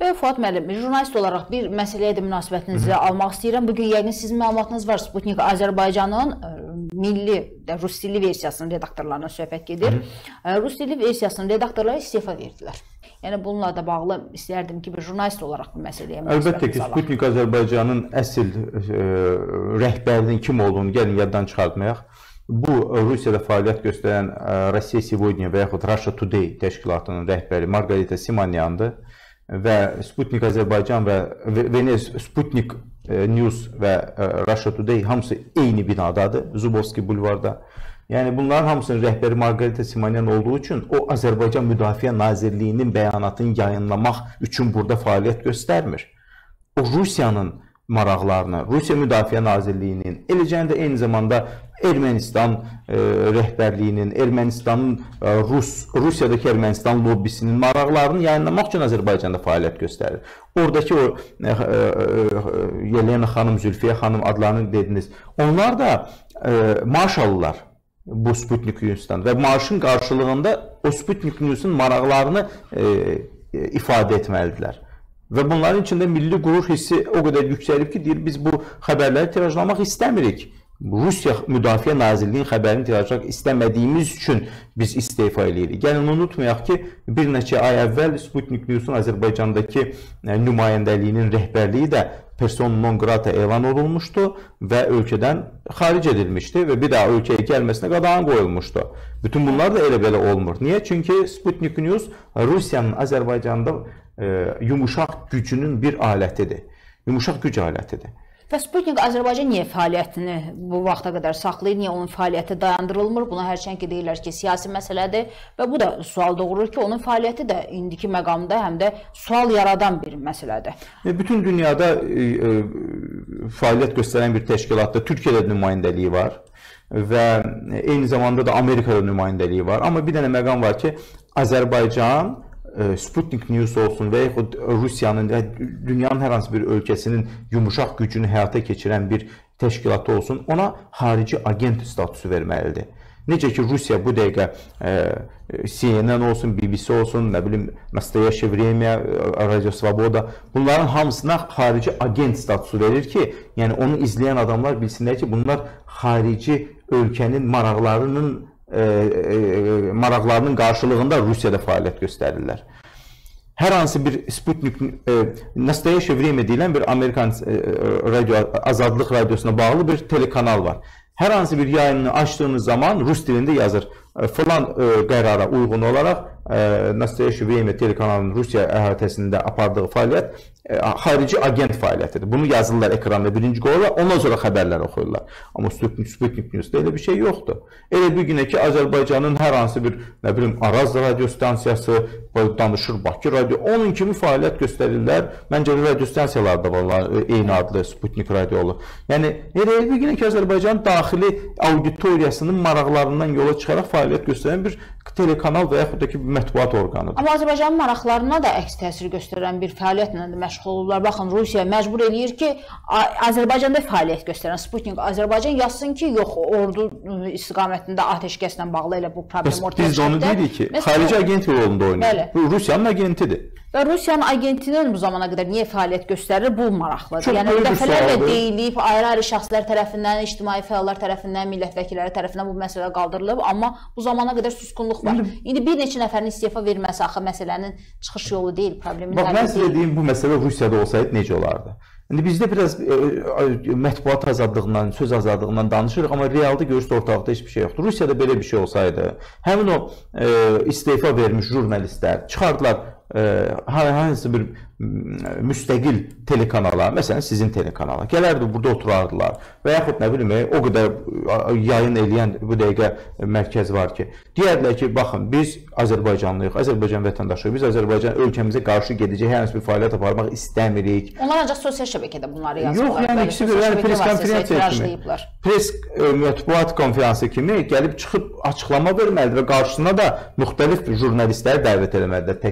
Fuad müəllim, jurnalist olaraq bir məsələyə də münasibətinizi almaq istəyirəm. Bugün yəqin sizin məlumatınız var. Sputnik Azərbaycanın milli, rus dilli versiyasının redaktorlarına söhbət gedir. Rus dilli versiyasının redaktorları istefa verdilər. Yəni bununla da bağlı istərdim ki, bir jurnalist olaraq bu məsələyə münasibətinizi alaq. Əlbəttə ki, Sputnik Azərbaycanın əsl rəhbərinin kim olduğunu gəlin yaddan çıxartmayaq. Bu, Rusiyada fəaliyyət göstərən Russia Сегодня və yaxud Russia Today təşkilatının rəhbəri Margarita Simonyandır və Sputnik Azərbaycan və Sputnik News və Russia Today hamısı eyni binadadır, Zubovski bulvarda. Yəni bunların hamısının rəhbəri Margarita Simonyan olduğu üçün o Azərbaycan Müdafiə Nazirliyinin bəyanatını yayınlamaq üçün burada fəaliyyət göstərmir. O Rusiyanın maraqlarını, Rusiya Müdafiə Nazirliyinin, eləcə də eyni zamanda Ermənistan rəhbərliyinin, Ermənistanın, Rusiyadakı Ermənistan lobbisinin maraqlarını yayınlamaq üçün Azərbaycanda fəaliyyət göstərir. Oradakı o Yelena xanım, Zülfiyə xanım adlarını dediniz. Onlar da maaş alırlar bu Sputnik News'dan və maaşın qarşılığında o Sputnik News'un maraqlarını ifadə etməlidirlər. Və bunların içində milli qürur hissi o qədər yüksəlib ki, deyir, biz bu xəbərləri tirajlamaq istəmirik. Rusiya Müdafiə Nazirliyinin xəbərini tirajlamaq istəmədiyimiz üçün biz istefa edirik. Gəlin unutmayaq ki, bir neçə ay əvvəl Sputnik News-un Azərbaycandakı nümayəndəliyinin rəhbərliyi də persona non grata elan olunmuşdu və ölkədən xaric edilmişdi və bir daha ölkəyə gəlməsinə qadağan qoyulmuşdu. Bütün bunlar da elə-belə olmur. Niyə? Çünki Sputnik News Rusiyanın Azərbaycanda yumuşaq gücünün bir alətidir. Yumuşaq güc alətidir. Və Sputnik Azərbaycan niyə fəaliyyətini bu vaxta qədər saxlayır? Niyə onun fəaliyyəti dayandırılmır? Buna hərçənd ki, deyirlər ki, siyasi məsələdir və bu da sual doğurur ki, onun fəaliyyəti də indiki məqamda həm də sual yaradan bir məsələdir. Bütün dünyada fəaliyyət göstərən bir təşkilatda Türkiyədə nümayəndəliyi var və eyni zamanda da Amerikada nümayəndəliyi var. Amma bir dənə məqam var ki, Azərbaycan Sputnik News olsun və yaxud Rusiyanın, dünyanın hər hansı bir ölkəsinin yumuşaq gücünü həyata keçirən bir təşkilatı olsun, ona xarici agent statusu verməlidir. Necə ki, Rusiya bu dəqiqə CNN olsun, BBC olsun, nə bilim, Nastoyaşe Vremya, Radio Svoboda, bunların hamısına xarici agent statusu verir ki, yəni onu izləyən adamlar bilsinlər ki, bunlar xarici ölkənin maraqlarının qarşılığında Rusiyada fəaliyyət göstərirlər. Hər hansı bir Sputnik, Nastoyaşe Vremya deyilən bir Amerikan Azadlıq Radiosuna bağlı bir telekanal var. Hər hansı bir yayını açdığınız zaman Rus dilində yazır. Falan qərara uyğun olaraq Nastoyaşe Vremya telekanalının Rusiya əhatəsində apardığı fəaliyyət xarici agent fəaliyyətidir. Bunu yazırlar ekranda birinci qoyurlar, ondan sonra xəbərlər oxuyurlar. Amma Sputnik News-da elə bir şey yoxdur. Elə bir günə ki, Azərbaycanın hər hansı bir, nə bilim, Araz radio stansiyası, danışır Bakı radio, onun kimi fəaliyyət göstərirlər. Məncə radio stansiyalar da var, eyni adlı Sputnik radio olur. Yəni, elə bir günə ki, Azərbaycanın daxili auditoriyasının maraqlarından yola çıxaraq fəaliyyət göstərən bir telekanal və yaxud da ki, mətbuat orqanıdır. Amma Azərbaycanın maraqlarına da əks təsir göstərən bir fəaliyyətlə də məşğul olurlar. Baxın, Rusiya məcbur eləyir ki, Azərbaycanda fəaliyyət göstərən Sputnik Azərbaycan yazsın ki, yox, ordu istiqamətində atəşkəslə bağlı elə bu problem ortaya çıxdı. Biz onu deyirik ki, xarici agent rolunda oynayır. Bu Rusiyanın agentidir. Və Rusiyanın agentinin bu zamana qədər niyə fəaliyyət göstərir? Bu maraqlıdır. Yəni, dəfələrlə deyilib, ayrı-ayrı şəxslər tərəfindən, ictimai fəallar tərəfindən, millət vəkilləri tərəfindən bu məsələ qaldırılıb, amma bu zamana qədər susqunluq var. İndi bir neçə nəfərin istefa verməsi axı məsələnin çıxış yolu deyil, problemin həll deyil. Mən sizə deyim, bu məsələ Rusiyada olsaydı necə olardı? İndi bizdə biraz mətbuat azadlığından, söz azadlığından danışırıq, amma realda görürsünüz ortalıqda heç bir şey yoxdur. Rusiyada belə bir şey olsaydı, həmin o istefa vermiş jurnalistlər çıxardılar hansı bir müstəqil telekanala, məsələn sizin telekanala, gələrdi burada oturardılar və yaxud nə bilim, o qədər yayın eləyən bu dəqiqə mərkəz var ki, deyərdilər ki, baxın, biz Azərbaycanlıyıq, Azərbaycan vətəndaşıyıq, biz Azərbaycan ölkəmizə qarşı gedəcək hər hansı bir fəaliyyət aparmaq istəmirik. Onlar ancaq sosial şəbəkədə bunları yazırlar. Yox, yəni ikisi bir pres konferansiya kimi, pres mətbuat konferansı kimi gəlib çıxıb açıqlama verməlidir və qarşısına da müxtəlif jurnalistləri dəvət eləməlidir, təkcə yəni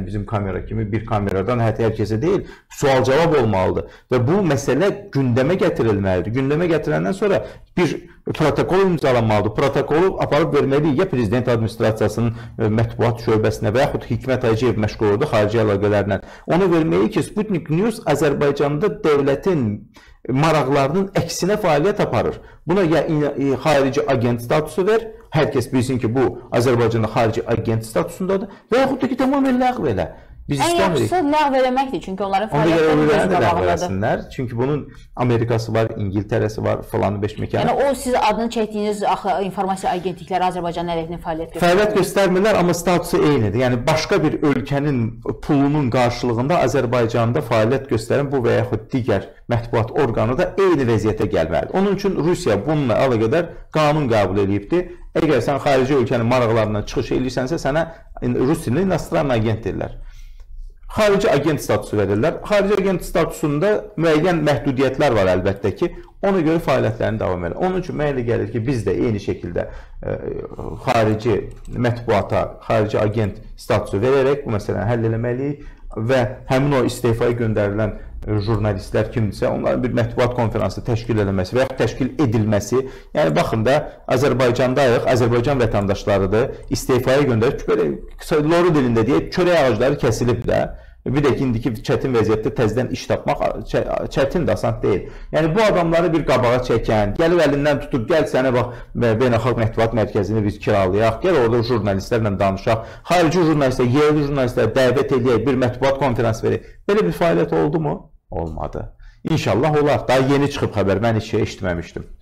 yəni bizim kamera kimi bir kameradan hər kəsə deyil, sual-cavab olmalıdır və bu məsələ gündəmə gətirilməlidir. Gündəmə gətirəndən sonra bir protokol imzalanmalıdır. Protokolu aparıb verməliyik ya Prezident Administrasiyasının mətbuat şöbəsinə və yaxud Hikmət Hacıyev məşğul oldu xarici əlaqələrlə. Onu verməliyik ki, Sputnik News Azərbaycanda dövlətin maraqlarının əksinə fəaliyyət aparır. Buna ya xarici agent statusu ver, hər kəs bilsin ki, bu Azərbaycanda xarici agent statusundadır və yaxud da ki, tamamilə ləğv elə. Ən yaxşısı ləğv eləməkdir, çünki onların fəaliyyətləri özünə bağlıdır. Çünki bunun Amerikası var, İngiltərəsi var, falanı beş mekanı. Yəni o siz adını çəkdiyiniz informasiya agentlikləri Azərbaycan əleyhinə fəaliyyət göstərirlər. Fəaliyyət göstərmirlər, amma statusu eynidir. Yəni başqa bir ölkənin pulunun qarşılığında Azərbaycanda fəaliyyət göstərən bu və yaxud digər mətbuat orqanı da eyni vəziyyətə gəlməlidir. Onun üçün Rusiya bununla əlaqədar qanun qəbul edibdir. Əgər sən xarici ölkənin maraqlarından çıxış edirsənsə, sənə Rus dilində iностранный agent deyirlər. Xarici agent statusu verirlər. Xarici agent statusunda müəyyən məhdudiyyətlər var əlbəttə ki, ona görə fəaliyyətlərini davam edir. Onun üçün mənə elə gəlir ki, biz də eyni şəkildə xarici mətbuata, xarici agent statusu verərək bu məsələni həll eləməliyik və həmin o istefaya göndərilən jurnalistlər kimdirsə, onların bir mətbuat konferansı təşkil edilməsi və yaxud təşkil edilməsi. Yəni, baxın da, Azərbaycandayıq, Azərbaycan vətəndaşlarıdır, istefaya göndərib, belə loru dilində deyək, çörək ağacları kəsilib də. Bir də ki, indiki çətin vəziyyətdə təzədən iş tapmaq çətin də, asan deyil. Yəni, bu adamları bir qabağa çəkən, gəlib əlindən tutub, gəl sənə bax, Beynəlxalq Mətbuat Mərkəzini biz kiralayaq, gəl orada jurnalistlərlə danışaq, xarici jurnalistlər, yerli jurnalistlər dəvət edək, bir mətbuat konferansı verək. Belə bir fəaliyyət oldu mu? Olmadı. İnşallah olar. Daha yeni çıxıb xəbər, mən heç şey eşitməmişdim.